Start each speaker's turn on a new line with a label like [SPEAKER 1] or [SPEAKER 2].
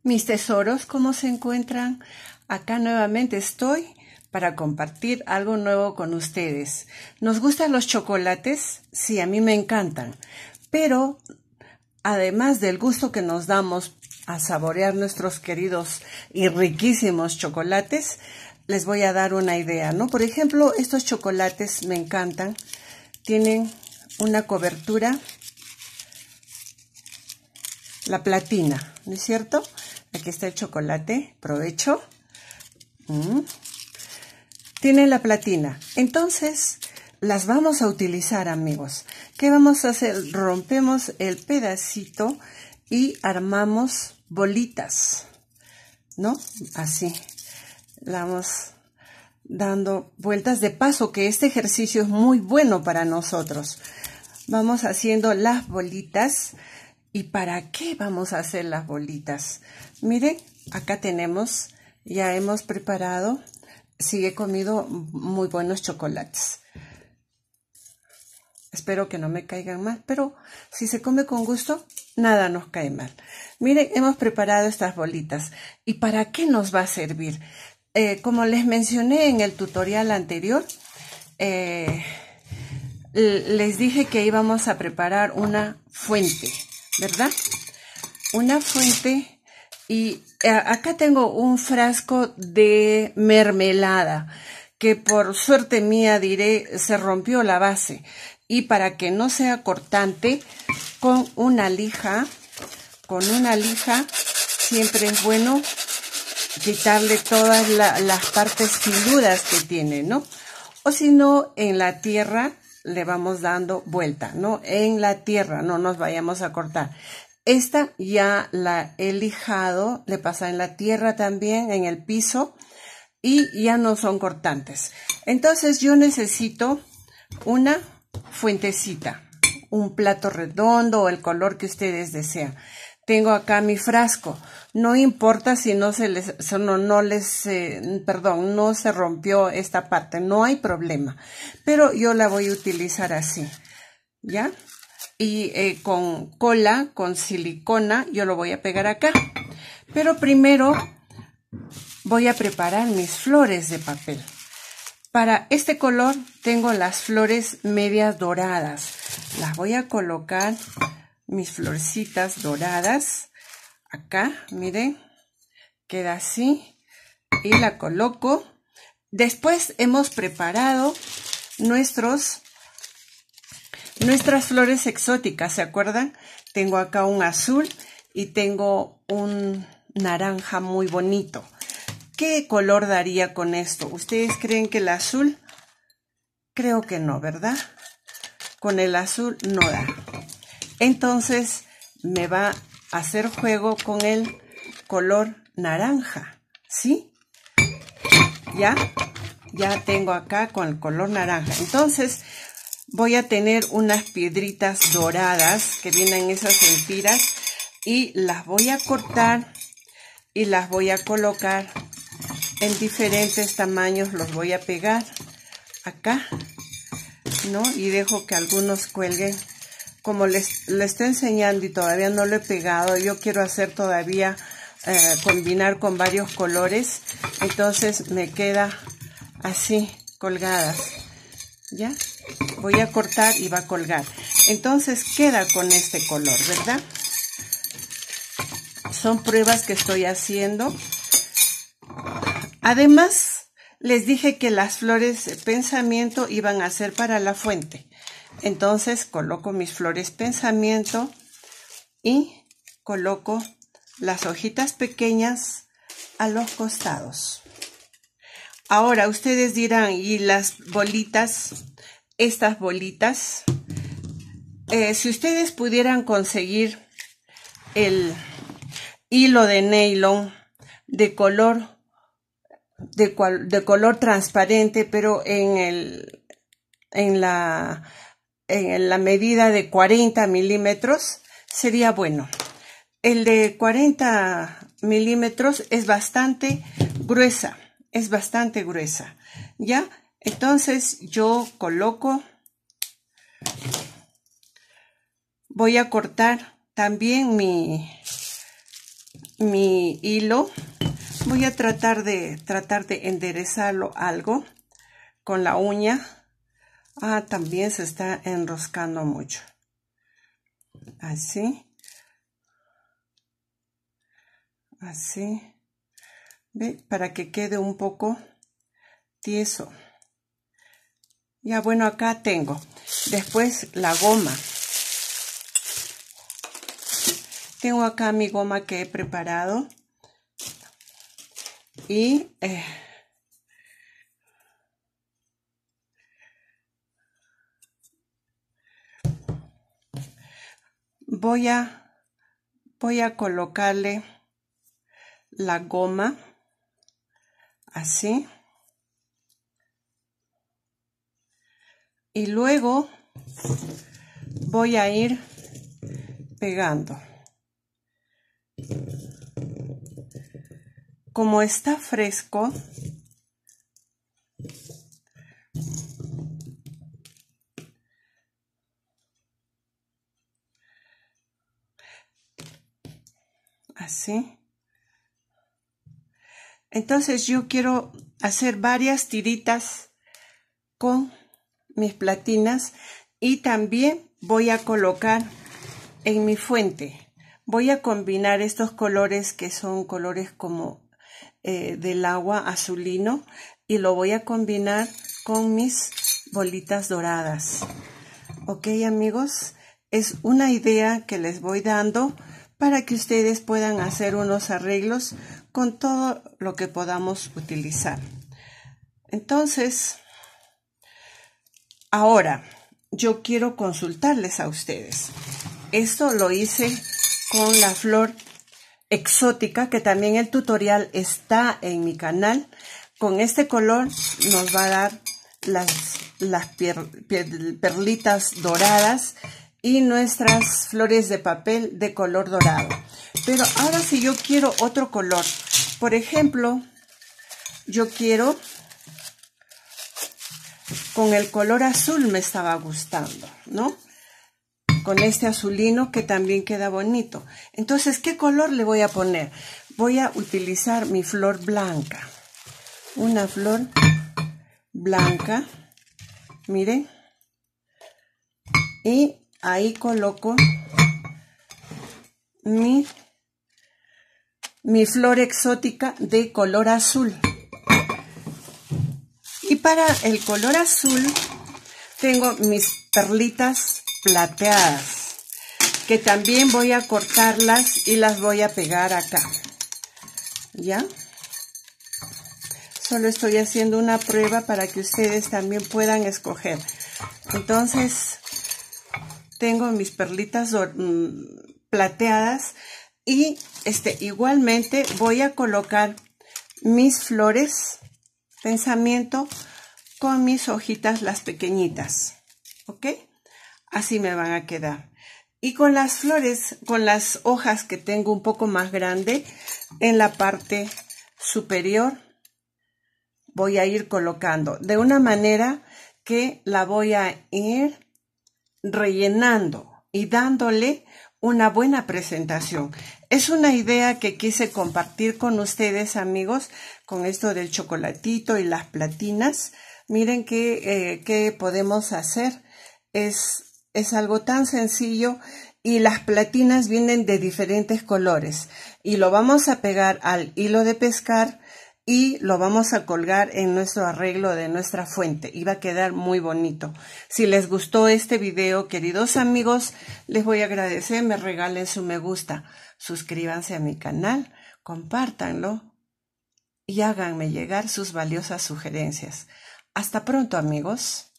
[SPEAKER 1] Mis tesoros, ¿cómo se encuentran? Acá nuevamente estoy para compartir algo nuevo con ustedes. ¿Nos gustan los chocolates? Sí, a mí me encantan. Pero además del gusto que nos damos a saborear nuestros queridos y riquísimos chocolates, les voy a dar una idea, ¿no? Por ejemplo, estos chocolates me encantan. Tienen una cobertura, la platina, ¿no es cierto? Aquí está el chocolate, provecho. Tiene la platina. Entonces, las vamos a utilizar, amigos. ¿Qué vamos a hacer? Rompemos el pedacito y armamos bolitas, ¿no? Así. Vamos dando vueltas de paso, que este ejercicio es muy bueno para nosotros. Vamos haciendo las bolitas. ¿Y para qué vamos a hacer las bolitas? Miren, acá tenemos, ya hemos preparado, sí he comido muy buenos chocolates. Espero que no me caigan mal, pero si se come con gusto, nada nos cae mal. Miren, hemos preparado estas bolitas. ¿Y para qué nos va a servir? Como les mencioné en el tutorial anterior, les dije que íbamos a preparar una fuente, ¿verdad? Una fuente, y acá tengo un frasco de mermelada que por suerte mía, diré, se rompió la base, y para que no sea cortante, con una lija siempre es bueno quitarle todas las partes filudas que tiene, ¿no? O si no, en la tierra le vamos dando vuelta, ¿no? En la tierra, no nos vayamos a cortar. Esta ya la he lijado, le pasa en la tierra también, en el piso, y ya no son cortantes. Entonces yo necesito una fuentecita, un plato redondo o el color que ustedes desean. Tengo acá mi frasco. No importa si no se rompió esta parte, no hay problema. Pero yo la voy a utilizar así, ¿ya? Y con cola, con silicona, yo lo voy a pegar acá. Pero primero voy a preparar mis flores de papel. Para este color tengo las flores medias doradas. Las voy a colocar, mis florcitas doradas, acá, miren, queda así, y la coloco. Después hemos preparado nuestras flores exóticas, ¿se acuerdan? Tengo acá un azul y tengo un naranja muy bonito. ¿Qué color daría con esto? ¿Ustedes creen que el azul? Creo que no, ¿verdad? Con el azul no da. Entonces me va a hacer juego con el color naranja, ¿sí? Ya tengo acá con el color naranja. Entonces voy a tener unas piedritas doradas que vienen esas en tiras y las voy a cortar y las voy a colocar en diferentes tamaños. Los voy a pegar acá, ¿no? Y dejo que algunos cuelguen. Como les estoy enseñando y todavía no lo he pegado, yo quiero hacer todavía, combinar con varios colores. Entonces me queda así, colgadas. ¿Ya? Voy a cortar y va a colgar. Entonces queda con este color, ¿verdad? Son pruebas que estoy haciendo. Además, les dije que las flores pensamiento iban a ser para la fuente. Entonces coloco mis flores pensamiento y coloco las hojitas pequeñas a los costados. Ahora ustedes dirán, ¿y las bolitas? Estas bolitas, si ustedes pudieran conseguir el hilo de nylon de color transparente, pero en la medida de 40 milímetros, sería bueno. El de 40 milímetros es bastante gruesa, ¿ya? Entonces yo coloco, voy a cortar también mi hilo. Voy a tratar de enderezarlo algo con la uña. También se está enroscando mucho. Así. Así. ¿Ve? Para que quede un poco tieso. Ya, bueno, acá tengo. Después la goma. Tengo acá mi goma que he preparado. Y voy a colocarle la goma así. Y luego voy a ir pegando. Como está fresco, así. Entonces yo quiero hacer varias tiritas con mis platinas y también voy a colocar en mi fuente. Voy a combinar estos colores que son colores como del agua azulino y lo voy a combinar con mis bolitas doradas. Ok, amigos, es una idea que les voy dando para que ustedes puedan hacer unos arreglos con todo lo que podamos utilizar. Entonces, ahora yo quiero consultarles a ustedes. Esto lo hice con la flor exótica, que también el tutorial está en mi canal. Con este color nos va a dar las perlitas doradas y nuestras flores de papel de color dorado. Pero ahora si yo quiero otro color, por ejemplo, yo quiero con el color azul, me estaba gustando, ¿no? Con este azulino que también queda bonito. Entonces, ¿qué color le voy a poner? Voy a utilizar mi flor blanca. Una flor blanca. Miren. Y ahí coloco mi flor exótica de color azul. Y para el color azul tengo mis perlitas plateadas, que también voy a cortarlas y las voy a pegar acá. ¿Ya? Solo estoy haciendo una prueba para que ustedes también puedan escoger. Entonces, tengo mis perlitas plateadas y igualmente voy a colocar mis flores pensamiento con mis hojitas, las pequeñitas. ¿Ok? Así me van a quedar. Y con las flores, con las hojas que tengo un poco más grande, en la parte superior voy a ir colocando de una manera que la voy a ir rellenando y dándole una buena presentación. Es una idea que quise compartir con ustedes, amigos, con esto del chocolatito y las platinas. Miren qué podemos hacer. Es algo tan sencillo y las platinas vienen de diferentes colores y lo vamos a pegar al hilo de pescar y lo vamos a colgar en nuestro arreglo de nuestra fuente y va a quedar muy bonito. Si les gustó este video, queridos amigos, les voy a agradecer, me regalen su me gusta, suscríbanse a mi canal, compártanlo y háganme llegar sus valiosas sugerencias. Hasta pronto, amigos.